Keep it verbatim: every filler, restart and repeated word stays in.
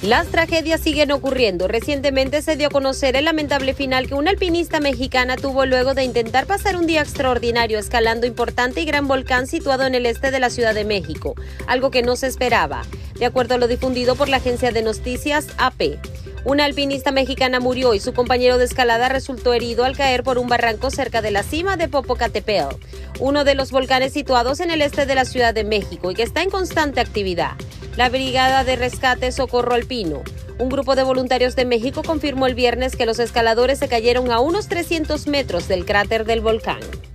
Las tragedias siguen ocurriendo. Recientemente se dio a conocer el lamentable final que una alpinista mexicana tuvo luego de intentar pasar un día extraordinario escalando importante y gran volcán situado en el este de la Ciudad de México, algo que no se esperaba, de acuerdo a lo difundido por la agencia de noticias A P. Una alpinista mexicana murió y su compañero de escalada resultó herido al caer por un barranco cerca de la cima de Popocatépetl, uno de los volcanes situados en el este de la Ciudad de México y que está en constante actividad. La Brigada de Rescate Socorro Alpino, un grupo de voluntarios de México, confirmó el viernes que los escaladores se cayeron a unos trescientos metros del cráter del volcán.